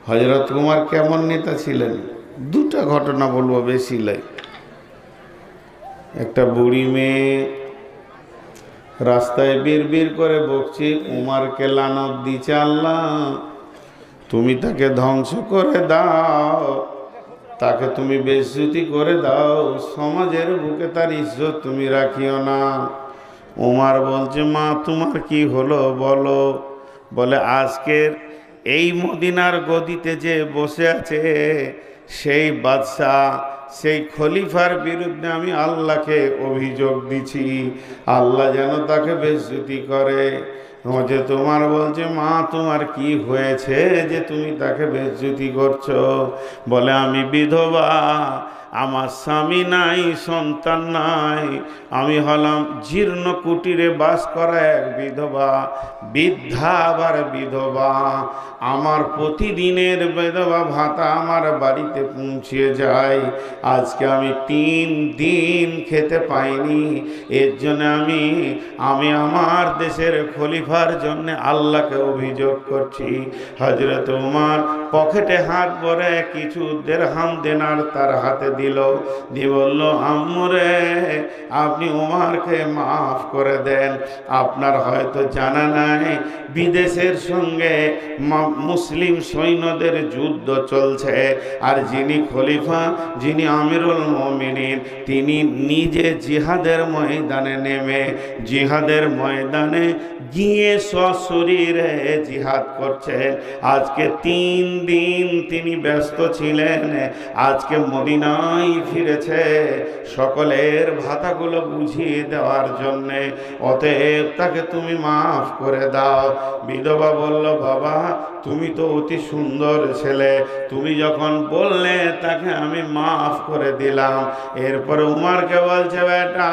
হযরত উমর কেমন নেতা ছিলেন? দুটা ঘটনা বলবো, বেশি লাই। একটা বুড়ি মেয়ে রাস্তায় বীর করে বকছে, উমরকে লানত দিচ্ছে, আল্লাহ তুমি তাকে ধ্বংস করে দাও, তাকে তুমি বেইজ্জতি করে দাও, সমাজের বুকে তার ইজ্জত তুমি রাখিও না। উমর বলছে, মা তোমার কি হলো বলো। বলে, আজকের এই মদিনার গদিতে যে বসে আছে সেই বাদশাহ, সেই খলিফার বিরুদ্ধে আমি আল্লাহকে অভিযোগ দিছি, আল্লাহ যেন তাকে বেইজ্জতি করে। যে তোমার বলছে, মা তোমার কি হয়েছে যে তুমি তাকে বেইজ্জতি করছো? বলে, আমি বিধবা, আমার স্বামী নাই, সন্তান নাই, আমি হলাম জীর্ণ কুটিরে বাস করা এক বিধবা, বৃদ্ধা আবার বিধবা। আমার প্রতিদিনের বিধবা ভাতা আমার বাড়িতে পৌঁছে যায়, আজকে আমি 3 দিন খেতে পাইনি। এর জন্য আমি আমার দেশের খলিফার জন্য আল্লাহকে অভিযোগ করছি। হযরত উমর পকেটে হাত ভরে কিছু দিরহাম দিনার তার হাতে দিল, দিয়ে বলল, আম্মুরে আপনি উমরকে মাফ করে দেন। আপনার হয়তো জানা নাই, বিদেশের সঙ্গে মুসলিম সৈন্যদের যুদ্ধ চলছে, আর যিনি খলিফা, যিনি আমিরুল মুমিনিন, তিনি নিজে জিহাদের ময়দানে নেমে জিহাদের ময়দানে গিয়ে সশরীরে জিহাদ করছেন। আজকে 3 দিন তিনি ব্যস্ত ছিলেন, আজকে মদিনায় ফিরেছে সকলের ভাতাগুলো বুঝিয়ে দেওয়ার জন্যে, অতএব তাকে তুমি মাফ করে দাও। বিধবা বলল, বাবা তুমি তো অতি সুন্দর ছেলে, তুমি যখন বললে তাকে আমি মাফ করে দিলাম। এরপরে উমরকে বলছে, বেটা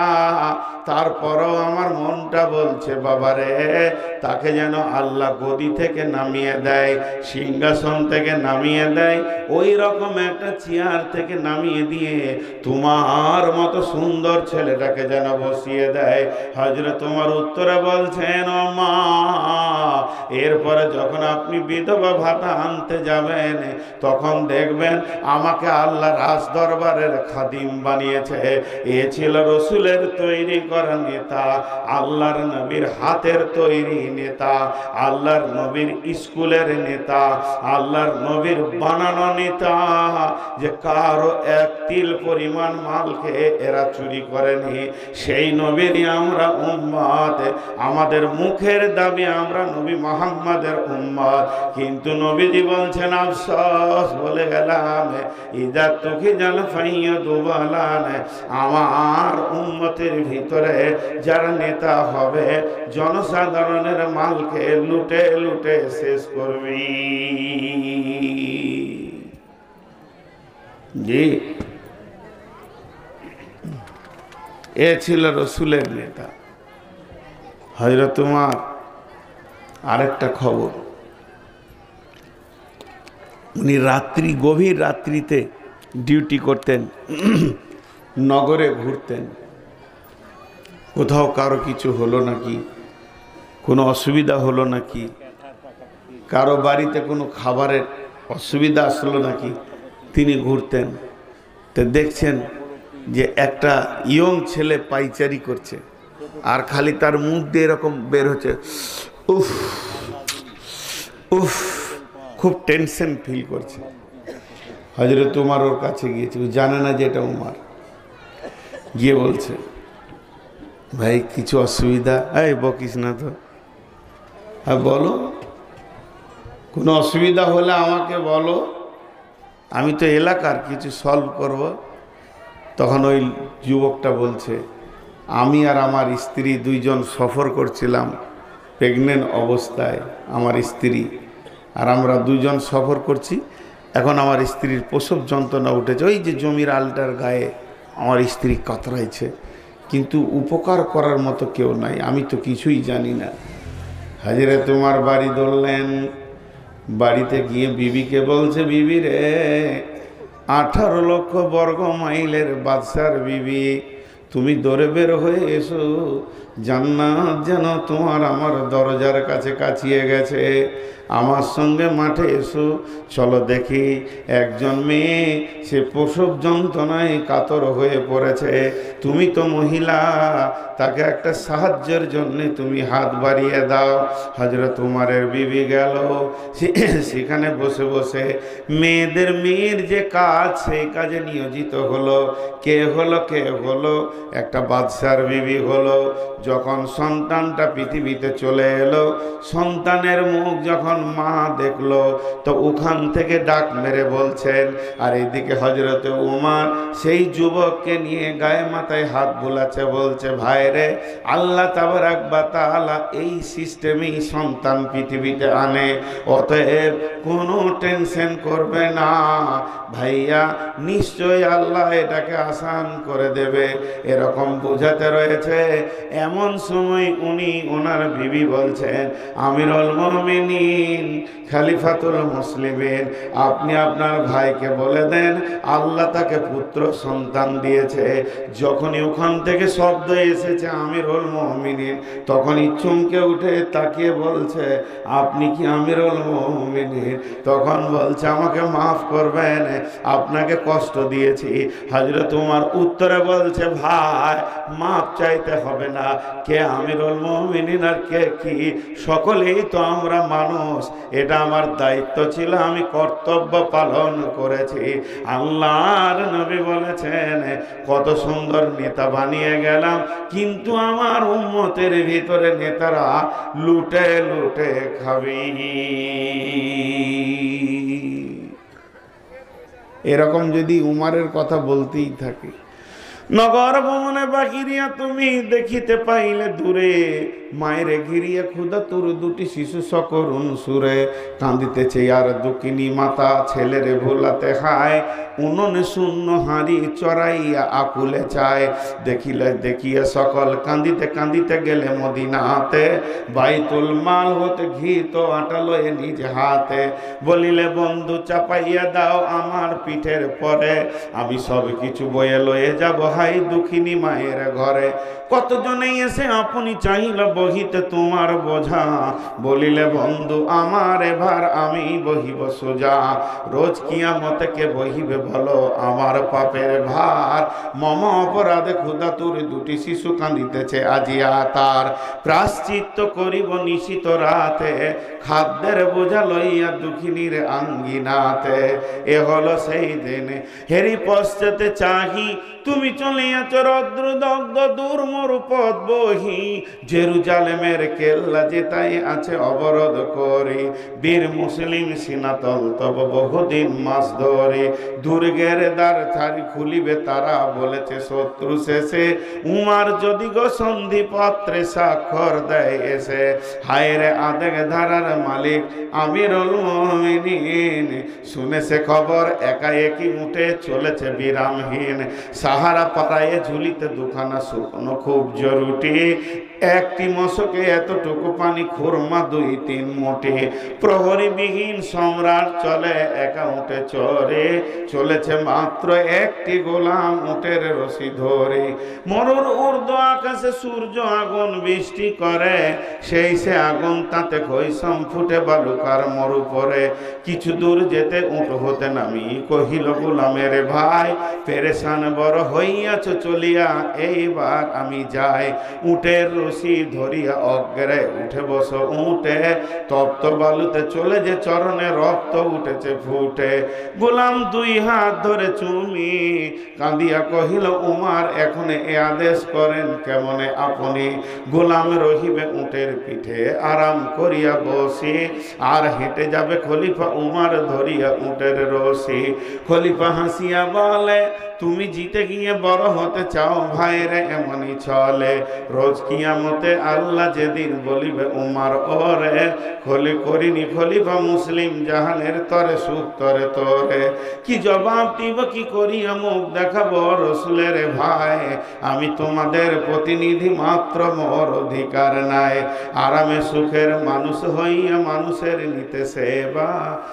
তারপরও আমার মনটা বলছে, বাবারে তাকে যেন আল্লাহ গদি থেকে নামিয়ে দেয়, সিংহাসন থেকে নামিয়ে দেয়, ওই রকম একটা চেয়ার থেকে নামিয়ে দিয়ে তোমার মতো সুন্দর ছেলেটাকে যেন বসিয়ে দেয়। হযরত উমর উত্তরে বলছেন, ও মা, এরপরে যখন আপনি বিধবা ভাতা আনতে যাবেন তখন দেখবেন আমাকে আল্লাহ রাজ দরবারের খাদিম বানিয়েছে। এ ছিল রসুলের তৈরি করা নেতা, আল্লাহর নবীর হাতের তৈরি নেতা, আল্লাহর নবীর স্কুলের নেতা, আল্লাহর নবীর বানানো নেতা, যে কারো এক তিল পরিমাণ মালকে এরা চুরি করেনি। সেই নবীরই আমরা উম্মত, আমাদের মুখের দাবি আমরা নবী মুহাম্মাদের উম্মত, কিন্তু নবীজি বলছেন, আফসোস বলে গেলাম, ইদা তুকি জাল ফাইয়া দুবালান, আমার উম্মতের ভিতরে যারা নেতা হবে জনসাধারণের মালকে লুটে লুটে শেষ করবি। জি, এ ছিল রসুলের নেতা হযরত উমর। আরেকটা খবর, উনি গভীর রাত্রিতে ডিউটি করতেন, নগরে ঘুরতেন, কোথাও কারো কিছু হলো নাকি, কোনো অসুবিধা হলো নাকি, কারো বাড়িতে কোনো খাবারের অসুবিধা আসলো নাকি, তিনি ঘুরতেন। তো দেখছেন যে একটা ইয়ং ছেলে পাইচারি করছে, আর খালি তার মুখ দিয়ে এরকম বের হচ্ছে, উফ উফ, খুব টেনশন ফিল করছে। হযরত উমর ওর কাছে গিয়েছে, ও জানে না যে এটা উমর, গিয়ে বলছে, ভাই কিছু অসুবিধা? এই বকিস না তো, হ্যাঁ বলো, কোনো অসুবিধা হলে আমাকে বলো, আমি তো এলাকার কিছু সলভ করব। তখন ওই যুবকটা বলছে, আমি আর আমার স্ত্রী 2 জন সফর করছিলাম, প্রেগনেন্ট অবস্থায় আমার স্ত্রী, আর আমরা 2 জন সফর করছি। এখন আমার স্ত্রীর প্রসব যন্ত্রণা উঠেছে, ওই যে জমির আলটার গায়ে আমার স্ত্রী কাতরাইছে, কিন্তু উপকার করার মতো কেউ নাই, আমি তো কিছুই জানি না। হযরত উমর বাড়ি ধরলেন, বাড়িতে গিয়ে বিবিকে বলছে, বিবি রে, 18 লক্ষ বর্গ মাইলের বাদশার বিবি, তুমি দৌড়ে বের হয়ে এসো, জান্নাত যেন তোমার আমার দরজার কাছে কাছিয়ে গেছে। আমার সঙ্গে মাঠে এসো, চলো দেখি। একজন মেয়ে সে প্রসব যন্ত্রণায় কাতর হয়ে পড়েছে, তুমি তো মহিলা, তাকে একটা সাহায্যের জন্য তুমি হাত বাড়িয়ে দাও। হযরত উমরের বিবি গেল, সেখানে বসে বসে মেয়ের যে কাজ সেই কাজে নিয়োজিত হলো। কে হলো একটা বাদশার বিবি হলো। যখন সন্তানটা পৃথিবীতে চলে এলো, সন্তানের মুখ যখন মা দেখলো, তো ওখান থেকে ডাক মেরে বলছেন, আর এদিকে হযরতে উমর সেই যুবককে নিয়ে গায়ে মাথায় হাত বুলাচ্ছে, বলছে, ভাইরে, আল্লাহ তাবারাক ওয়া তাআলা এই সিস্টেমেই সন্তান পৃথিবীতে আনে, অতএব কোনো টেনশন করবে না ভাইয়া, নিশ্চয়ই আল্লাহ এটাকে আসান করে দেবে। এরকম বোঝাতে রয়েছে। এমন সময় উনি ওনার বিবি বলছেন, আমিরুল মুমিনিন, খলিফাতুল মুসলিমিন, আপনি আপনার ভাইকে বলে দেন আল্লাহ তাকে পুত্র সন্তান দিয়েছে। যখনই ওখান থেকে শব্দ এসেছে আমিরুল মুমিনিন, তখনই চমকে উঠে তাকিয়ে বলছে, আপনি কি আমিরুল মুমিনিন? তখন বলছে, আমাকে মাফ করবেন, আপনাকে কষ্ট দিয়েছি। হযরত উমর উত্তরে বলছে, ভাই মাফ চাইতে হবে না, কে আমিরুল মুমিনিন আর কে কি, সকলেই তো আমরা মানুষ। এটা আমার দায়িত্ব ছিল, আমি কর্তব্য পালন করেছি। আল্লাহর নবী বলেছেন, কত সুন্দর নেতা বানিয়ে গেলাম, কিন্তু আমার উম্মতের ভিতরে নেতারা লুটে লুটে খাবি। এরকম যদি উমরের কথা বলতেই থাকে। নগর ভ্রমণে বাহিরিয়া তুমি দেখিতে পাইলে দূরে, মায়ের ঘিরিয়া ক্ষুধা তোর দুটি শিশু সকরুণ সুরে কাঁদিতেছে, আর দুঃখিনী মাতা ছেলেরে ভোলাতে হায়, উনুনে শূন্য হাঁড়ি চড়াইয়া আকুলে চায়। দেখিয়া সকল কাঁদিতে কাঁদিতে গেলে মদিনাতে, বাইতুল মাল হতে ঘি তো আটা লয়ে নিজ হাতে, বলিলে বন্ধু চাপাইয়া দাও আমার পিঠের পরে, আমি সব কিছু বয়ে লয়ে যাব হাই দুঃখিনী মায়ের ঘরে। কতজনে এসে আপনি চাহিল বহিতে তোমার বোঝা, বলিলে বন্ধু আমার এবার আমি বহিব সোজা। রোজ কিয়ামতে কে বহিবে বলো আমার পাপের ভার, মম অপরাধে ক্ষুধা তোর দুটি শিশু কাঁদিতেছে আজিয়া তার, প্রায়শ্চিত্ত করিব নিশিত রাতে, খাদ্যের বোঝা লইয়া দুঃখিনীর আঙ্গিনাতে। এ হলো সেই দিন হেরি পশ্চাতে চাহি, তুমি চলিয়াছ রৌদ্র দগ্ধ দূর মরুপথ বহি, জেরুজালেমের কেল্লা যেতাই আছে অবরোধ করে, বীর মুসলিম সিনাতল তব বহুদিন মাস ধরে, দুর্গের দ্বার ছাড়ি খুলিবে তারা বলেছে শত্রু শেষে, উমার যদি গো সন্ধি পত্রে স্বাক্ষর দেয় এসে, হায়রে আদেক ধারার মালিক আমিরুল মুমিনিন, শুনে সে খবর একাএকি উঠে চলেছে বিরামহীন, সাহারা পাড়ায় ঝুলিতে দুখানা শুকনো খুব জরুরি, একটি মশকে এতটুকু পানি, খুরমা 2-3 মুঠি, প্রহরীবিহীন সম্রাট চলে একা উঠে চরে, চলেছে মাত্র একটি গোলাম উটের রশি ধরে, মরুর ঊর্ধ্ব আকাশে সূর্য আগুন বৃষ্টি করে, সেই সে আগুন তাতে কৈশম ফুটে বালুকার মরু পরে, কিছু দূর যেতে উট হতে নামি কহিল গোলামের ভাই, পেরেশান বড় হইয়াছ চলিয়া এইবার আমি যাই, উটের রশি ধরিয়া অগ্রে উঠে বস উঠে, তপ্ত বালুতে চলে যে চরণে রক্ত উঠেছে ফুটে, গোলাম 2 হাত ধরে চুমি কাঁদিয়া কহিল উমার এখন এ আদেশ করেন কেমনে আপনি, গোলাম রহিবে উটের পিঠে আরাম করিয়া বসে, আর হেঁটে যাবে খলিফা উমার ধরিয়া উটের রশি। খলিফা হাসিয়া বলে, তুমি জিতে গিয়ে বড় হতে চাও ভাইরে এমনই চলে, রোজ কিয়ামতে আল্লাহ যেদিন বলিবে উমার ওরে, খলি করিনি খলিফা মুসলিম জাহানের তরে সুখ তরে তরে, কি জবাব দিব কি করিয়া মুখ দেখাবো রসুলের ভাই, আমি তোমাদের প্রতিনিধি মাত্র, মোর অধিকার নাই, আরামে সুখের মানুষ হইয়া মানুষের নিতে সেবা,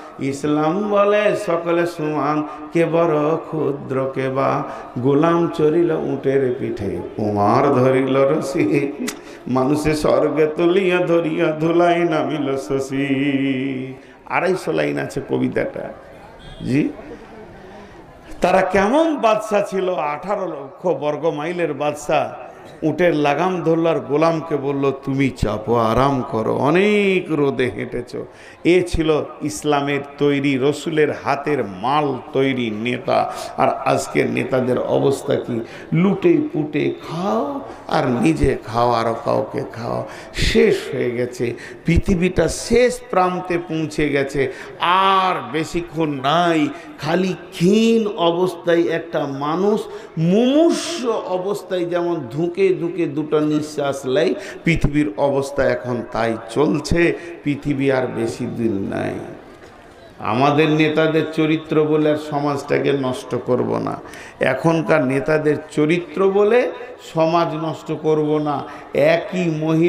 ইসলাম বলে সকলে সমান, কে বড় ক্ষুদ্র কে বা, গোলাম চরিল উটের পিঠে উমার ধরিল রশি। মানুষে স্বর্গে তুলিয়া ধরিয়া ধুলাই নামিল শশী। 250 লাইন আছে কবিতাটা। জি, তারা কেমন বাদশা ছিল? 18 লক্ষ বর্গ মাইলের বাদশা। উটের লাগাম ধরল আর গোলামকে বলল, তুমি চাপো, আরাম করো, অনেক রোদে হেঁটেছ। এ ছিল ইসলামের তৈরি, রসুলের হাতের মাল তৈরি নেতা। আর আজকের নেতাদের অবস্থা কি? লুটে পুটে খাও আর নিজে খাও, আরও কাউকে খাও। শেষ হয়ে গেছে, পৃথিবীটা শেষ প্রান্তে পৌঁছে গেছে। আর বেশিক্ষণ নাই, খালি ক্ষীণ অবস্থায় একটা মানুষ মুমূর্ষ অবস্থায় যেমন ধুঁকে ধুঁকে দুটো নিঃশ্বাস নেয়, পৃথিবীর অবস্থা এখন তাই চলছে। পৃথিবী আর বেশি দিন নাই। আমাদের নেতাদের চরিত্র বলে আর সমাজটাকে নষ্ট করব না। এখনকার নেতাদের চরিত্র বলে সমাজ নষ্ট করব না। একই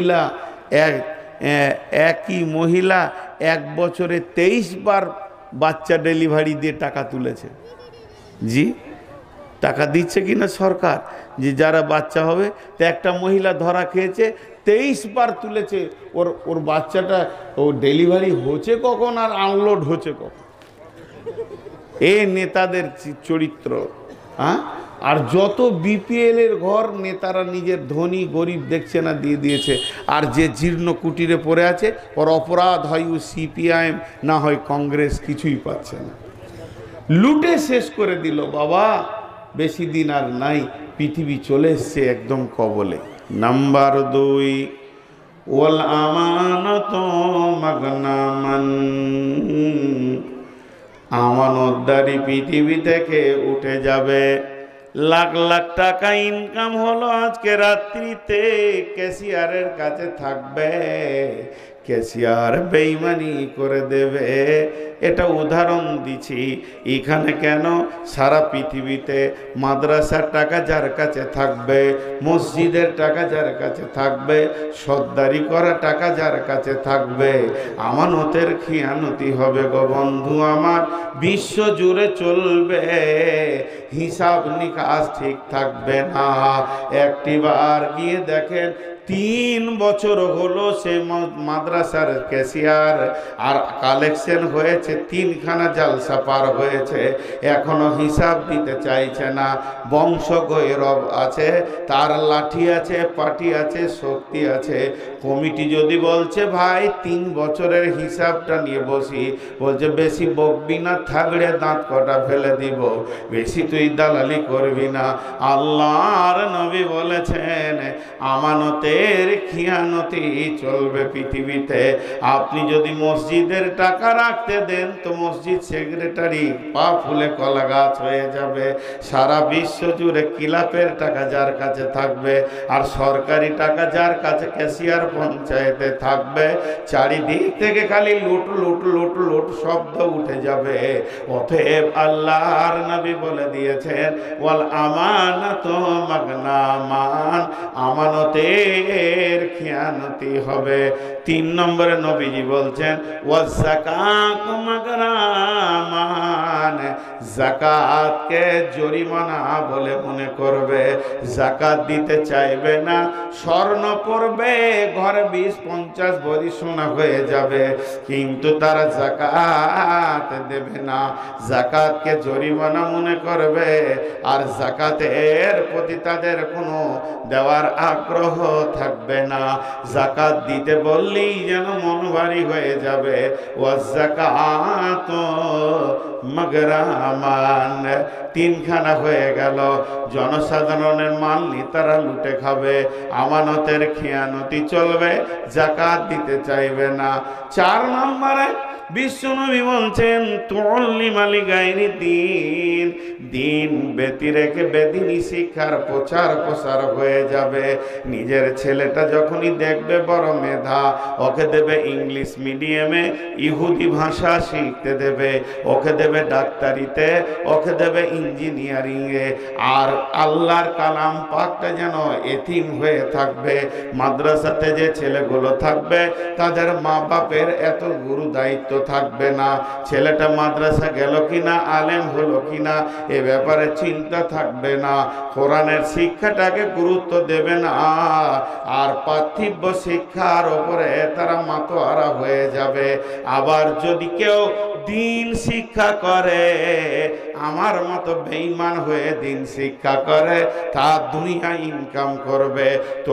মহিলা 1 বছরে 23 বার বাচ্চা ডেলিভারি দিয়ে টাকা তুলেছে। জি, টাকা দিচ্ছে কিনা সরকার? যে যারা বাচ্চা হবে, তো একটা মহিলা ধরা খেয়েছে, 23 বার তুলেছে। ওর বাচ্চাটা ও ডেলিভারি হচ্ছে কখন আর আনলোড হচ্ছে কখন? এ নেতাদের চরিত্র। হ্যাঁ, আর যত বিপিএল এর ঘর নেতারা নিজের ধনী গরিব দেখছে না, দিয়ে দিয়েছে। আর যে জীর্ণ কুটিরে পড়ে আছে, ওর অপরাধ হয় ও সিপিআইএম, না হয় কংগ্রেস, কিছুই পাচ্ছে না। লুটে শেষ করে দিল বাবা। বেশি দিন আর নাই, পৃথিবী চলে এসছে একদম কবলে। নাম্বার 2, ওয়াল আমানাতু মাগনামান। আমানতদারি পৃথিবী থেকে উঠে যাবে। লাখ লাখ টাকা ইনকাম হলো আজকে রাত্রিতে, ক্যাশিয়ারের কাছে থাকবে, ক্যাশিয়ার বেইমানি করে দেবে। এটা উদাহরণ দিচ্ছি এখানে কেন, সারা পৃথিবীতে মাদ্রাসার টাকা যার কাছে থাকবে, মসজিদের টাকা যার কাছে থাকবে, সর্দারি করা টাকা যার কাছে থাকবে, আমানতের খিয়ানতি হবে গো বন্ধু আমার, বিশ্ব জুড়ে চলবে, হিসাব নিকাশ ঠিক থাকবে না। একটিবার গিয়ে দেখেন, 3 বছর হলো সে মাদ্রাসার ক্যাশিয়ার, আর কালেকশন হয়েছে 3খানা জালসা পার হয়েছে, এখনো হিসাব দিতে চাইছে না। বংশ গৈরব আছে, তার লাঠি আছে, পাটি আছে, শক্তি আছে। কমিটি যদি বলছে ভাই 3 বছরের হিসাবটা নিয়ে বসি, বলছে বেশি বকবি না, থাগড়ে দাঁত কটা ফেলে দিব, বেশি তুই দালালি করবি না। আল্লাহর নবী বলেছেন আমানতের খিয়ানতি চলবে পৃথিবীতে। আপনি যদি মসজিদের টাকা রাখতে দেন, তো মসজিদ সেক্রেটারি পা ফুলে কলা গাছ হয়ে যাবে। সারা বিশ্ব জুড়ে ক্লাবের টাকা যার কাছে থাকবে, আর সরকারি টাকা যার কাছে ক্যাশিয়ার পঞ্চায়েতে থাকবে, চারিদিক থেকে খালি লুট লুট লুট লুট শব্দ উঠে যাবে। অতএব আল্লাহর নবী বলে দিয়েছেন, ওয়াল আমানাতু মাগনামান, আমানতের খিয়ানতি হবে। 3 নম্বরে নবীজি বলছেন, ওয়াজ যাকাতু মাগনামান, যাকাতকে জরিমানা বলে মনে করবে, যাকাত দিতে চাইবে না। স্বর্ণ পড়বে, ঘরে 20-50 ভরি সোনা হয়ে যাবে, কিন্তু তারা যাকাত দেবে না, যাকাতকে জরিমানা মনে করবে। আর যাকাতের প্রতি তাদের কোনো দেওয়ার আগ্রহ থাকবে না। যাকাত দিতে বললেই যেন মন ভারী হয়ে যাবে। ওয়াজ যাকাতু মাগরামান, 3খানা হয়ে গেল। জনসাধারণের মাল তারা লুটে খাবে, আমানতের খিয়ানতি চলবে, যাকাত দিতে চাইবে না। 4 নম্বরে বিশ্বনবী বলছেন, তুল্লি মালি গায়রি দিন, দিন ব্যতি রেখে বেদিনী শিক্ষার প্রচার হয়ে যাবে। নিজের ছেলেটা যখনই দেখবে বড় মেধা, ওকে দেবে ইংলিশ মিডিয়ামে, ইহুদি ভাষা শিখতে দেবে, ওকে দেবে ডাক্তারিতে, ওকে দেবে ইঞ্জিনিয়ারিংয়ে, আর আল্লাহর কালাম পাকটা যেন এতিম হয়ে থাকবে। মাদ্রাসাতে যে ছেলেগুলো থাকবে, তাদের মা বাপের এত গুরু দায়িত্ব থাকবে না, ছেলেটা মাদ্রাসা গেল কিনা, আলেম হলো কিনা, এ ব্যাপারে চিন্তা থাকবে না, কোরআনের শিক্ষাটাকে গুরুত্ব দেবে না, আর পার্থিব শিক্ষার উপরে তারা মাতোয়ারা হয়ে যাবে। আবার যদি কেউ দিন শিক্ষা করে, আমার মতো বেঈমান হয়ে দিন শিক্ষা করে, তার দুনিয়া ইনকাম করবে। তো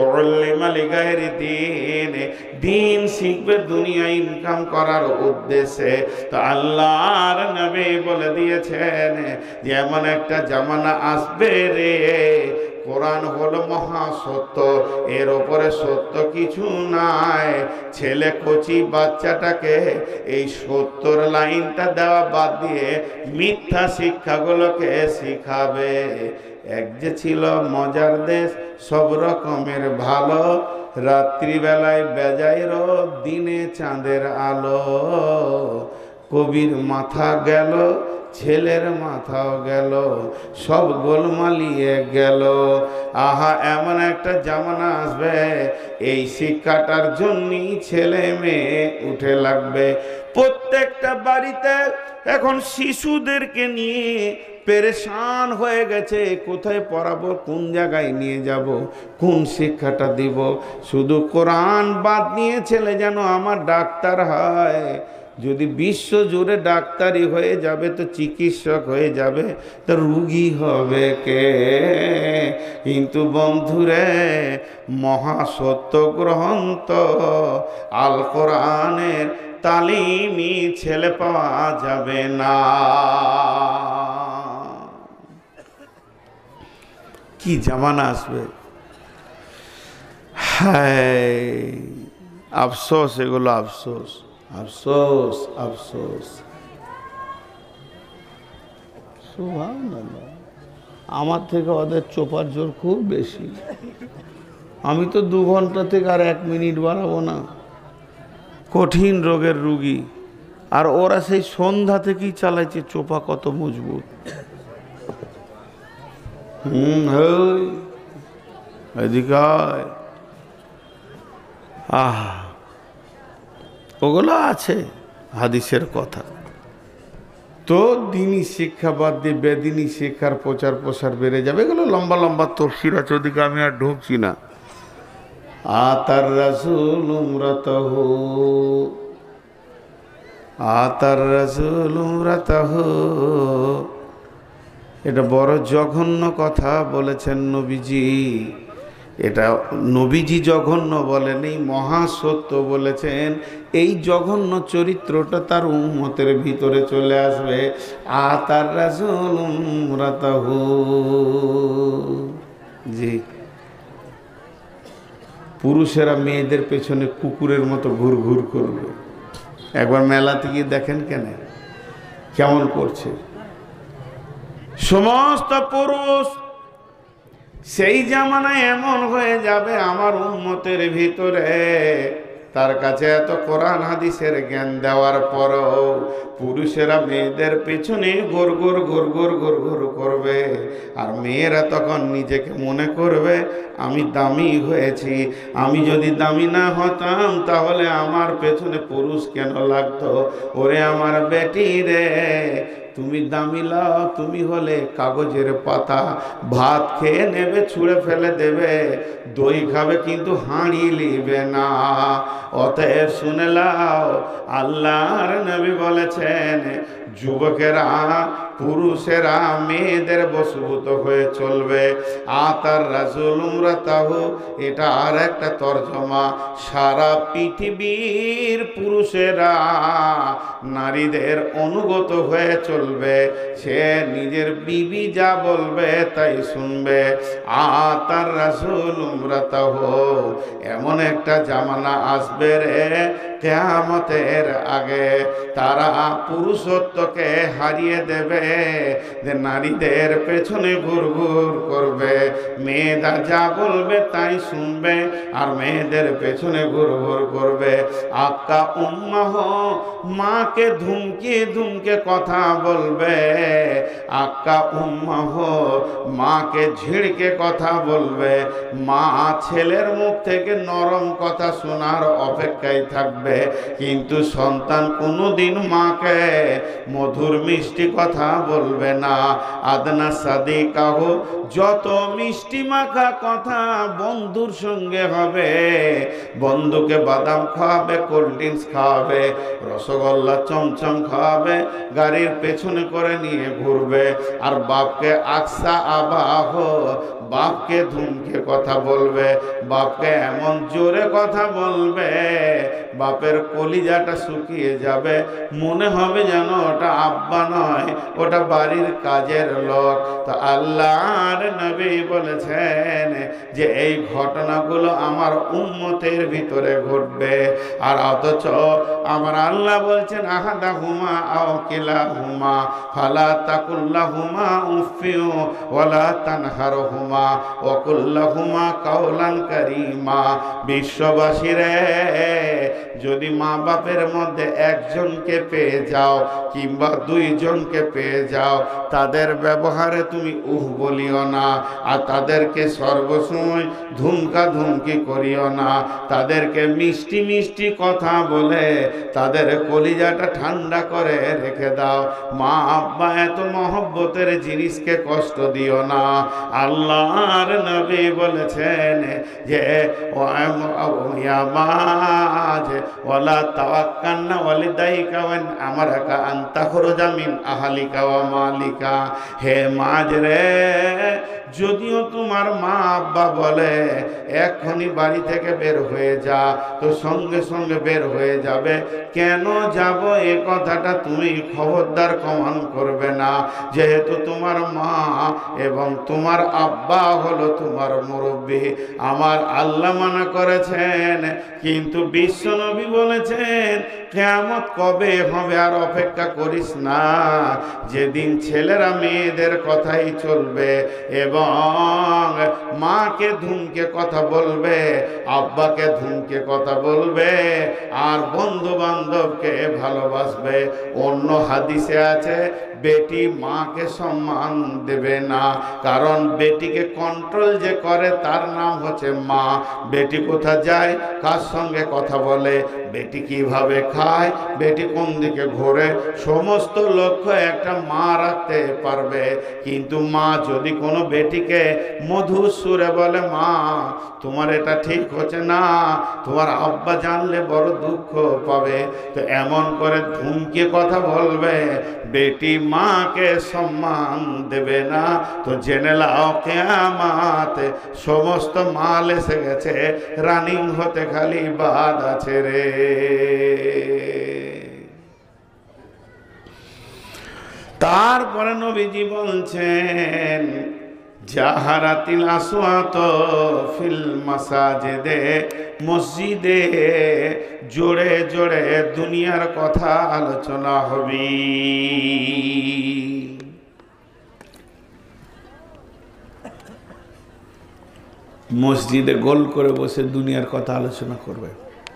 দিন শিখবে দুনিয়া ইনকাম করার উদ্দেশ্যে। তো আল্লাহর নবী বলে দিয়েছেন যে এমন একটা জামানা আসবে রে, কোরআন হলো মহা সত্য, এর ওপরে সত্য কিছু নাই। ছেলে কচি বাচ্চাটাকে এই সত্যর লাইনটা দেওয়া বাদ দিয়ে মিথ্যা শিক্ষাগুলোকে শিখাবে। এক যে ছিল মজার দেশ, সব রকমের ভালো, রাত্রিবেলায় বেজায় রোদ, দিনে চাঁদের আলো, কবির মাথা গেল, ছেলের মাথাও গেল, সব গোলমালিয়ে গেল। আহা, এমন একটা জামানা আসবে, এই শিক্ষাটার জন্যই ছেলে মেয়ে উঠে লাগবে। প্রত্যেকটা বাড়িতে এখন শিশুদেরকে নিয়ে পেরেশান হয়ে গেছে, কোথায় পড়াবো, কোন জায়গায় নিয়ে যাব, কোন শিক্ষাটা দিব। শুধু কোরআন বাদ নিয়ে ছেলে যেন আমার ডাক্তার হয়। যদি বিশ্ব জুড়ে ডাক্তারি হয়ে যাবে তো চিকিৎসক হয়ে যাবে, তো রুগী হবে কে? কিন্তু বন্ধুরে, মহাসত্য গ্রন্থ আল কোরআনের তালিমি ছেলে পাওয়া যাবে না। কি জামানা আসবে, হায় আফসোস, এগুলো আফসোস, আফসোস, আফসোস। সুবহানাল্লাহ, আমার থেকে ওদের চোপার জোর খুব বেশি। আমি তো 2 ঘন্টা থেকে আর 1 মিনিট বাড়াবো না, কঠিন রোগের রুগী। আর ওরা সেই সন্ধ্যা থেকেই চালাইছে, চোপা কত মজবুত। এদিকে ওগুলো আছে হাদিসের কথা। তো দিনই শিক্ষা বাদ দিয়ে বেদিনী শিক্ষার প্রচার প্রসার বেড়ে যাবে। এগুলো লম্বা লম্বা তফসির আছে, ওদিকে আমি আর ঢুকছি না। আতার রাসূল উমরাতাহু, আতার রাসূল উমরাতাহু, এটা বড় জঘন্য কথা বলেছেন নবীজি। এটা নবীজি জঘন্য বলেন, এই মহাসত্য বলেছেন। এই জঘন্য চরিত্রটা তার উম্মতের ভিতরে চলে আসবে। আতার রাসূল উমরাতাহু, জি, পুরুষেরা মেয়েদের পেছনে কুকুরের মতো ঘুর ঘুর করবে। একবার মেলাতে গিয়ে দেখেন কেন কেমন করছে। সমস্ত পুরুষ সেই জামানায় এমন হয়ে যাবে, আমার উম্মতের ভিতরে তার কাছে এত কোরআন হাদিসের জ্ঞান দেওয়ার পরও পুরুষেরা মেয়েদের পেছনে গোর গোর গোর গোর গোর গোর করবে। আর মেয়েরা তখন নিজেকে মনে করবে আমি দামি হয়েছি, আমি যদি দামি না হতাম তাহলে আমার পেছনে পুরুষ কেন লাগতো। ওরে আমার বেটি রে, তুমি দামি লাও, তুমি হলে কাগজের পাতা, ভাত খেয়ে নেবে, ছুঁড়ে ফেলে দেবে, দই খাবে কিন্তু হাঁড়ি লিবে না। অতএব শুনে লাও, আল্লাহর নবী বলেছেন যুবকেরা পুরুষেরা মেয়েদের বশীভূত হয়ে চলবে। আতার রাসূল উমরাতাহু, এটা আর একটা তরজমা। সারা পৃথিবীর পুরুষেরা নারীদের অনুগত হয়ে চলবে, সে নিজের বিবি যা বলবে তাই শুনবে। আতার রাসূল উমরাতাহু, এমন একটা জামানা আসবে রে কিয়ামতের আগে, তারা পুরুষত্বকে হারিয়ে দেবে, যে নারীদের পেছনে ঘুর ঘুর করবে, মেয়েরা যা বলবে তাই শুনবে আর মেয়েদের পেছনে ঘুর ঘুর করবে। আক্কা উম্মাহ, মাকে ধুমকে ধুমকে কথা বলবে। আক্কা উম্মাহ, মাকে ঝিড়কে কথা বলবে। মা ছেলের মুখ থেকে নরম কথা শোনার অপেক্ষায় থাকবে। হবে, কিন্তু সন্তান কোনোদিন মাকে মধুর মিষ্টি কথা বলবে না। আদনা সাদিকাহ, যত মিষ্টি মাখা কথা বন্ধুর সঙ্গে হবে, বন্ধুকে বাদাম খাওয়াবে, কোল্ড ড্রিঙ্কস খাওয়াবে, রসগোল্লা চমচম খাওয়াবে, গাড়ির পেছনে করে নিয়ে ঘুরবে, আর বাপকে আকসা আবাহ, বাপকে ধুমকে কথা বলবে, বাপকে এমন জোরে কথা বলবে বাপের কলিজাটা শুকিয়ে যাবে, মনে হবে যেন ওটা আব্বা নয়, ওটা বাড়ির কাজের লোক। তো আল্লাহর নবী বলেছেন যে এই ঘটনাগুলো আমার উম্মতের ভিতরে ঘটবে। আর অথচ আমার আল্লাহ বলছেন আহাদাহুমা আও কিলাহুমা ফালা তাকুল্লাহুমা উফিউ ওয়ালা তানহারহুমা ওয়া কুল্লাহুমা কাওলান কারীমা। বিশ্ববাসীরে, যদি মা বাপের মধ্যে একজনকে পেয়ে যাও কিংবা দুইজনকে পেয়ে যাও, তাদের ব্যবহারে তুমি বলিও না, আর তাদেরকে সর্বসময় ধুমকা ধুমকি করিও না, তাদেরকে মিষ্টি মিষ্টি কথা বলে তাদের কলিজাটা ঠান্ডা করে রেখে দাও। মা আব্বা এত মহব্বতের জিনিসকে কষ্ট দিও না। আল্লাহর নবী বলেছেন যে ওয়ালা তাওয়াক্কালনা ওয়ালিদাইকা ওয়ান আমারাকা আন তাখরুজা মিন আহলিকা ওয়া মালিকা। হে মাজ রে, যদিও তোমার মা আব্বা বলে এখনই বাড়ি থেকে বের হয়ে যা, তো সঙ্গে সঙ্গে বের হয়ে যাবে। কেন যাব এ কথাটা তুমি খবরদার কমান করবে না, যেহেতু তোমার মা এবং তোমার আব্বা হলো তোমার মুরব্বি। আমার আল্লাহ মানা করেছেন, কিন্তু বিশ্বনবী বলেছেন কিয়ামত কবে হবে আর অপেক্ষা করিস না, যেদিন ছেলেরা মেয়েদের কথাই চলবে এবং মাকে ধুমকে কথা বলবে, আব্বাকে ধুমকে কথা বলবে, আর বন্ধু বান্ধবকে ভালোবাসবে। অন্য হাদিসে আছে বেটি মাকে সম্মান দেবে না, কারণ বেটিকে কন্ট্রোল যে করে তার নাম হচ্ছে মা। বেটি কোথা যায়, কার সঙ্গে কথা বলে, বেটি কিভাবে খায়, বেটি কোন দিকে ঘোরে, সমস্ত লক্ষ্য একটা মা রাখতে পারবে। কিন্তু মা যদি কোনো বেটিকে মধুর সুরে বলে, মা তোমার এটা ঠিক হচ্ছে না, তোমার আব্বা জানলে বড় দুঃখ পাবে, তো এমন করে ধুমকে কথা বলবে, বেটি মাকে সম্মান দেবে না, তো জেনে লাও কিয়ামতে সমস্ত মাল এসে গেছে, রানিং হতে খালি বাদ আছে রে। তারপরে নবীজি বলছেন জাহারাতিল আসওয়াত ফিল মাসাজিদে, মসজিদে জোরে জোরে দুনিয়ার কথা আলোচনা হবে। মসজিদে গোল করে বসে দুনিয়ার কথা আলোচনা করবে।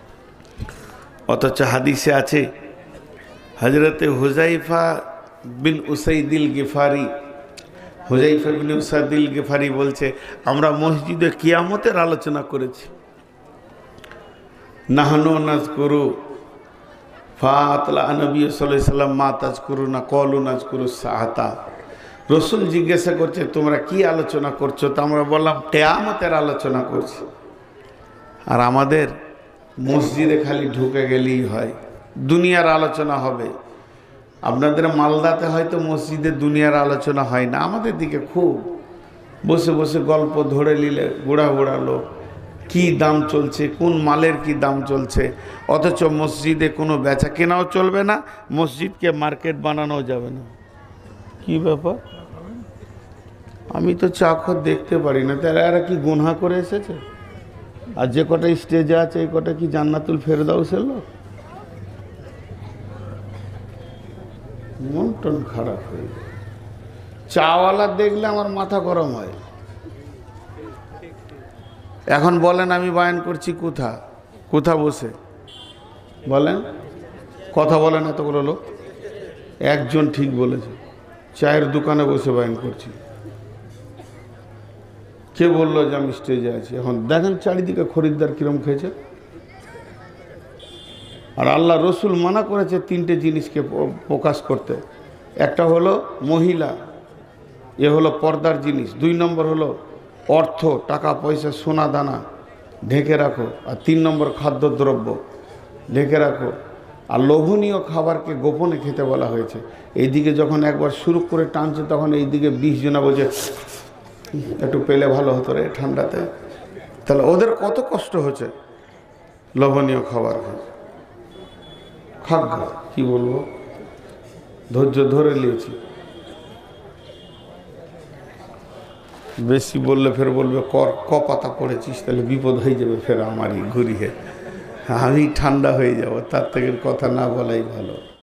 অথচ হাদিসে আছে হযরতে হুযায়ফা বিন উসাইদিল গিফারি, হুযায়ফা বিন উসাইদিল গিফারি বলছে আমরা মসজিদে কিয়ামতের আলোচনা করেছি। নাহনু নাযকুরু ফাতলা নবী সাল্লাল্লাহু আলাইহি সাল্লাম মা তাযকুরুনা ক্বালু নাযকুরু সাআতা। রসুল জিজ্ঞাসা করছে তোমরা কি আলোচনা করছো, তা আমরা বললাম কিয়ামতের আলোচনা করছি। আর আমাদের মসজিদে খালি ঢুকে গেলেই হয় দুনিয়ার আলোচনা হবে। আপনাদের মালদাতে হয়তো মসজিদে দুনিয়ার আলোচনা হয় না, আমাদের দিকে খুব বসে বসে গল্প ধরে নিলে বুড়া বুড়া লোক কি দাম চলছে, কোন মালের কি দাম চলছে। অথচ মসজিদে কোনো বেচা কেনাও চলবে না, মসজিদকে মার্কেট বানানো যাবে না। কি ব্যাপার, আমি তো চাকর দেখতে পারি না, তারা এরা কি গুনাহ করে এসেছে? আর যে কটা স্টেজে আছে এই কটা কি জান্নাতুল ফেরদাউসের লোক? মন টন খারাপ হয়ে যায়। চাওয়ালা দেখলে আমার মাথা গরম হয়। এখন বলেন আমি বয়ান করছি কোথা কোথা বসে বলেন, কথা বলেন এতগুলো লোক। একজন ঠিক বলেছে, চায়ের দোকানে বসে বয়ান করছি। কে বললো যে আমি স্টেজে আছি? এখন দেখেন চারিদিকে খরিদ্দার কিরম খেয়েছে। আর আল্লাহ রসুল মানা করেছে তিনটে জিনিসকে প্রকাশ করতে। একটা হলো মহিলা, এ হলো পর্দার জিনিস। 2 নম্বর হলো অর্থ, টাকা পয়সা, সোনা দানা ঢেকে রাখো। আর 3 নম্বর খাদ্যদ্রব্য ঢেকে রাখো। আর লোভনীয় খাবারকে গোপনে খেতে বলা হয়েছে। এইদিকে যখন একবার শুরু করে টানছে তখন এইদিকে 20 জনা বলছে একটু পেলে ভালো হতো রে ঠান্ডাতে। তাহলে ওদের কত কষ্ট হচ্ছে লোভনীয় খাবার খাক। কি বলবো, ধৈর্য ধরে নিয়েছি। বেশি বললে ফের বলবে ক পাতা পড়েছিস, তাহলে বিপদ হয়ে যাবে ফের আমারই ঘুরিয়ে, আমি ঠান্ডা হয়ে যাব। তার থেকে কথা না বলাই ভালো।